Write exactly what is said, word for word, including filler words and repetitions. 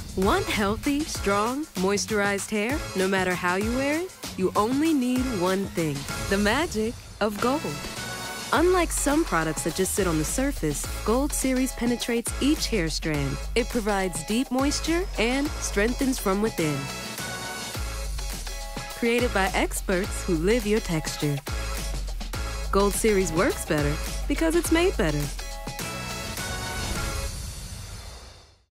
Want healthy, strong, moisturized hair no matter how you wear it? You only need one thing, the magic of gold. Unlike some products that just sit on the surface, Gold Series penetrates each hair strand. It provides deep moisture and strengthens from within. Created by experts who live your texture. Gold Series works better because it's made better.